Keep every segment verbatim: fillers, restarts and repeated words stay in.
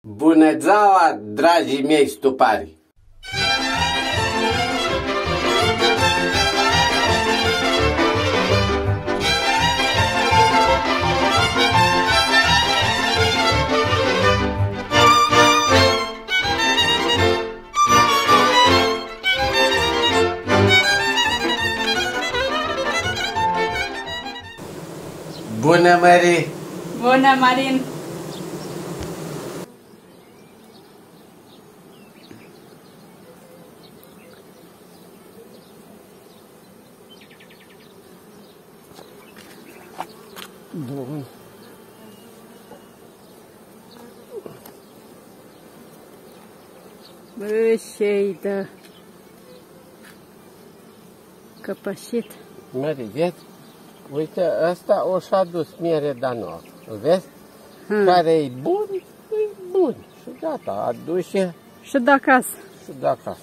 Bună ziua, dragii mei stupari! Bună, Mări! Bună, Marin! Bun. Bă, ce-i dă căpășit. Mări, vezi? Uite, ăsta o și-a dus miere Danov. Îl vezi? Hmm. Care e bun, e bun. Și gata, a dus și... Și de acasă. Și de acasă.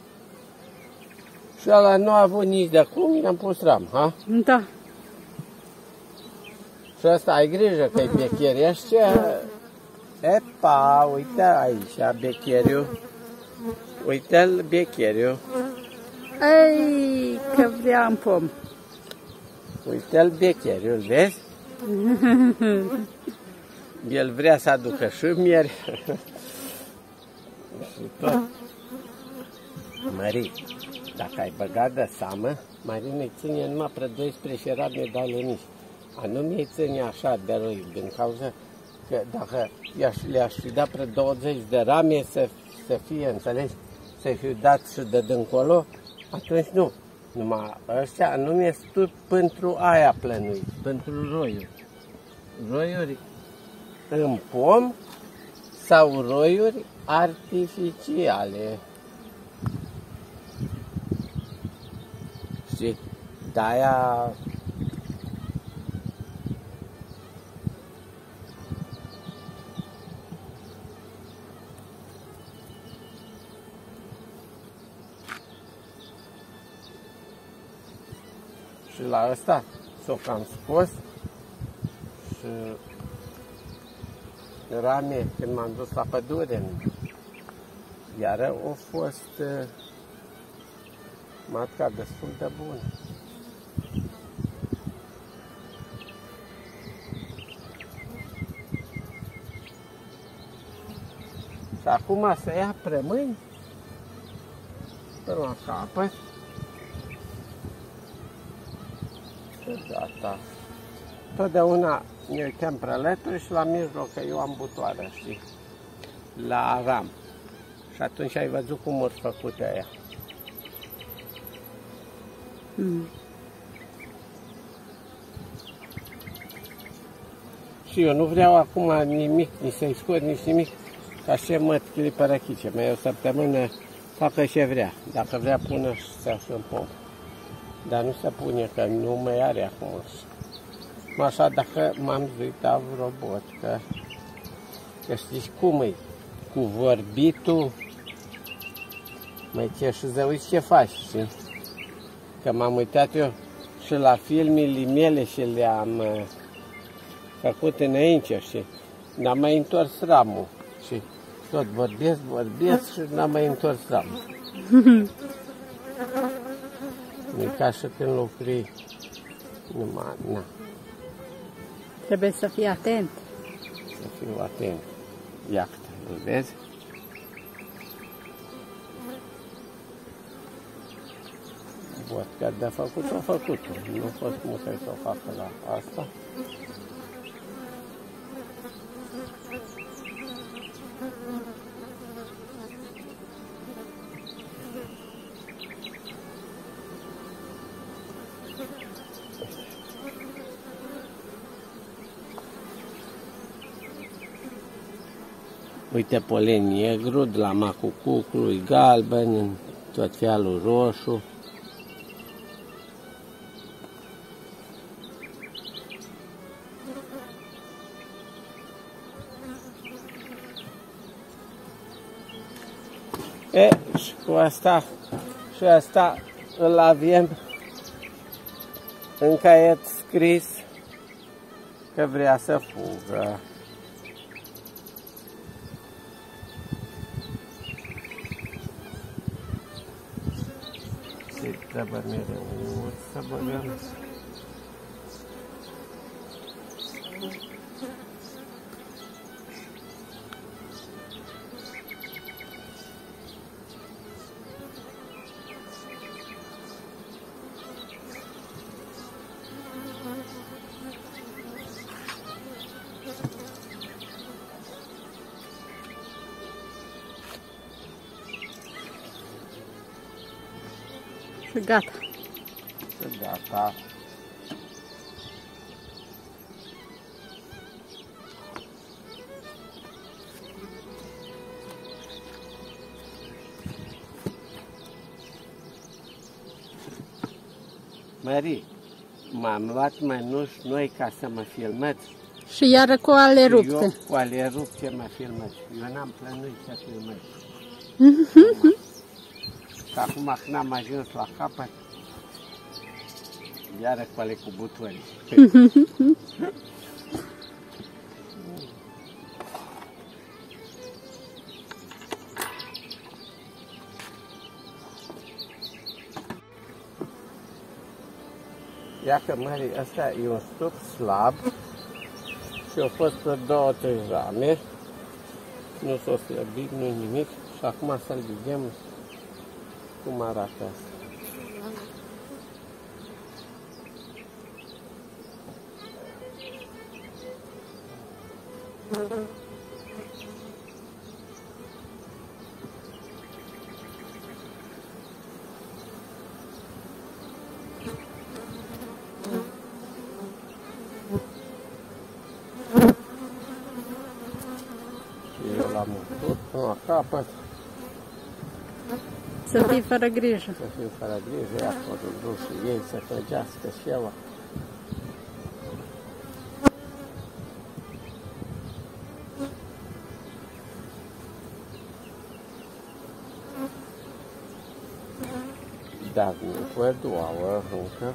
Și ăla nu a avut nici de acum, i-am pus ram, ha? Da. Și ăsta ai grijă că-i becherește. Epa, uite aici, becheriu. Uite-l becheriu. Ei, că vrea în pom. Uite-l becheriu, îl vezi? El vrea să aducă și mieri. Și tot. Mări, dacă ai băgat de seamă, Marin îi ține numai pre doisprezece rame de aleniș. A nu mi-i ține așa de răi, din cauza că dacă le-aș fi dat pre douăzeci de rame să, să fie, înțelegi, să fiu dat și de dincolo, atunci nu. Numai ăștia nu mi-e stu pentru aia plănuit, pentru roiuri. Roiuri în pom sau roiuri artificiale. Și de-aia și la ăsta s-o cam scos și rame când m-am dus la pădure, iar a fost uh, matca destul de bună. Și acum să ia prămâni până la capăt. Și gata. Totdeauna ne uităm prăleturi și la mijloc că eu am butoară, știi? La ram. Și atunci ai văzut cum ori făcute aia. Mm. Și eu nu vreau acum nimic, nici să-i scot, nici nimic, ca și măt clipărăchice. Mai o săptămână facă ce vrea. Dacă vrea pune și să în pom. Dar nu se pune, că nu mai are acum. Așa, dacă m-am uitat vreo bot, că, că știți cum e, cu vorbitul, mai ce și să uiți ce faci, știi? Că m-am uitat eu și la filmele mele și le-am uh, făcut înainte, știi? N-am mai întors ramul, și tot vorbesc, vorbesc și n-am mai întors ramul. E ca și când lucrui numai, na. Trebuie să fii atent. Să fiu atent. Iată, îl vezi? Văd că de făcut-o, făcut-o. Nu a fost multe să o facă la asta. Uite, polen negru, de la macucucului galben, tot felul roșu. E, și cu asta, și asta îl avem în caiet scris că vrea să fugă. Mării trebuie mereu mult să băgăm. Și gata. Și gata. Mării, m-am luat mănuși noi ca să mă filmați. Și iară cu ale rupte. Eu cu ale rupte mă filmați. Eu n-am plănuit să filmez. Și acum când am ajuns la capăt, iară cu ale cu butoani. Ia că, Mării, ăsta e un stup slab și a fost pe două, trei rame. Nu s-o slăbit, nu nimic. Și acum să-l vedem cum arată asta. Eu l-am umplut până la capăt. Să fii fără grijă. Să fiu fără grijă, ia acolo dus și ei să trăgească și eu. Dar nu văd ouă încă.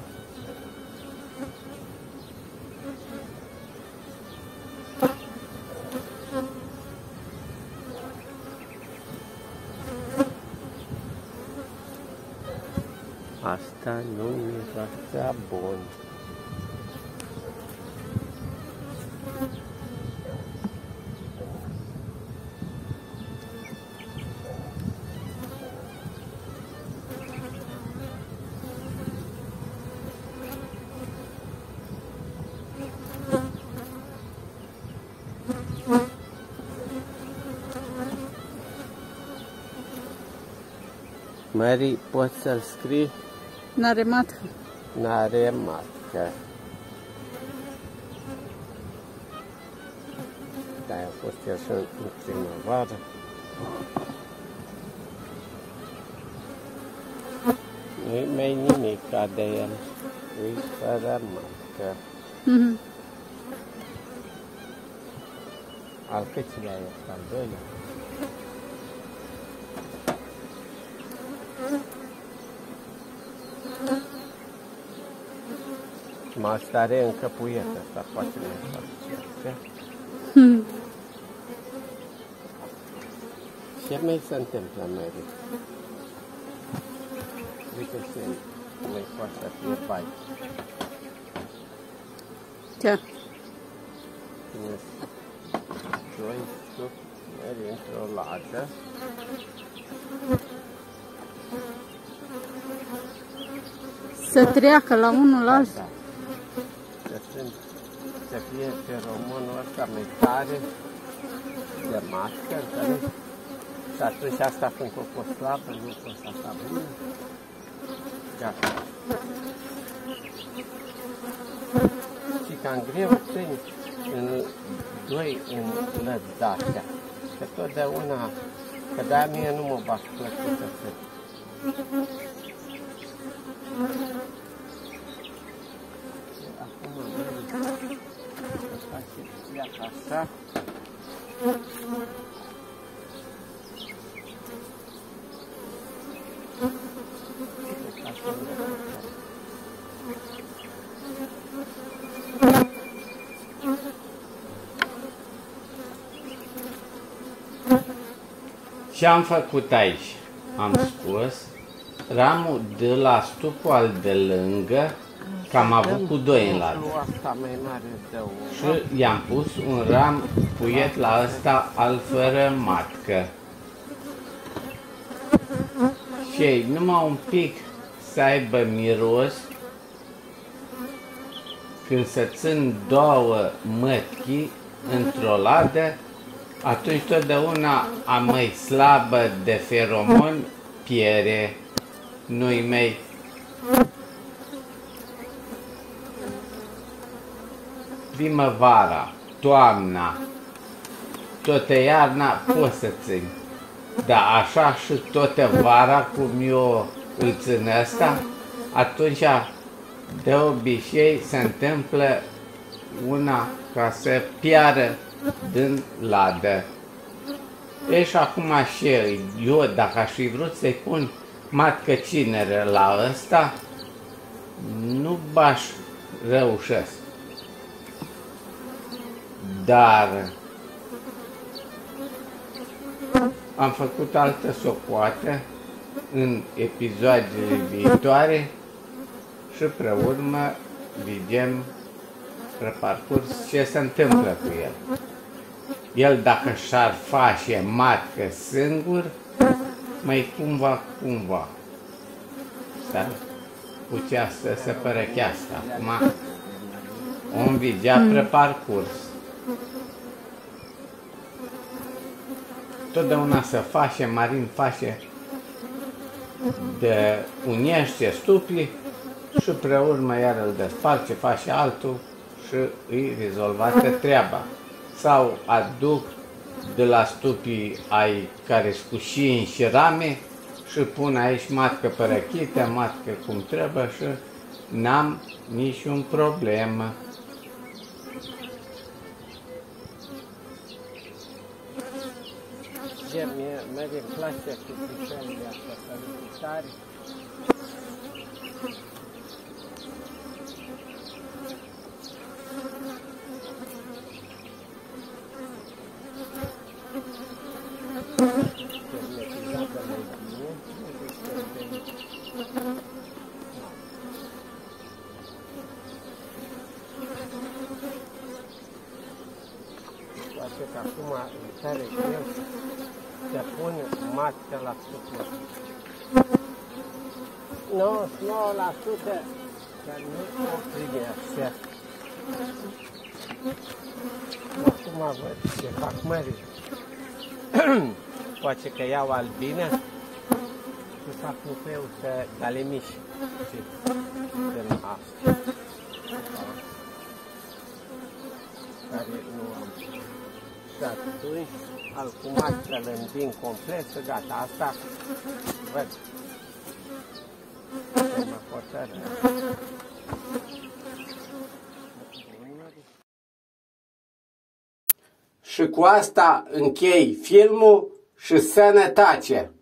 Asta nu miroase bun. Mării, poți să-l scrii? N-are matcă. N-are matcă. Da, a fost el și în primăvară. Nu-i mai nimic de el. E fără matcă. Mhm. Al câțilea este? Al doilea? Mă stare în căpuietă, asta poate mai face. Hmm. Ce mai se întâmplă, Mary? Uite ce mai poate să fie bai. Ce? Tine doi stuperi într-o lată. Să treacă la unul la altul. Da. Să fie feromonul ăsta mai tare de mască, înțelegi? Și atunci asta când o fost slabă, nu o fost așa bună. Gata. Și cam greu țin în doi în lădatea. Că totdeauna, că de-aia mie nu mă bat plăcută să acum ia așa. Ce am făcut aici? Am scos ramul de la stupul al de lângă, că am avut cu doi în ladă. Și i-am pus un ram puiet la ăsta al fără matcă. Și numai un pic să aibă miros, când se țin două mătchi într-o ladă, atunci totdeauna a mai slabă de feromon piere, nu-i mei. Primăvara, toamna, toată iarna poți să țin. Dar așa și toată vara, cum eu îl țin ăsta, atunci de obicei se întâmplă una ca să piară din ladă. E și acum și eu, dacă aș fi vrut să-i pun matcă cineră la ăsta, nu b-aș reușesc. Dar am făcut altă socoată în episoadele viitoare și pe urmă vedem pe parcurs ce se întâmplă cu el. El dacă și-ar face matcă singur, mai cumva, cumva. Dar putea să se părăchească. Acum om vedea pe parcurs. Totdeauna se face, Marin face de uniește stupii și pe urmă iar îl desparce, face altul și îi rezolvată treaba. Sau aduc de la stupii ai care sunt cu șini și rame și pun aici matcă părăchită, matcă cum trebuie și n-am niciun problemă. Mie îmi place cu pișelii astea, să tare. Poate că acum în care greu se pune matcă la sută. nouăzeci și nouă la sută că nu o prinde așa. Acum văd ce fac mării. Poate că iau albină și fac nupeu să dale mici. Din asta. Care nu am. Și atunci, al cu matcă îl îmbin complet și gata. Asta văd. Să mă hotără. Și cu asta închei filmul și sănătate!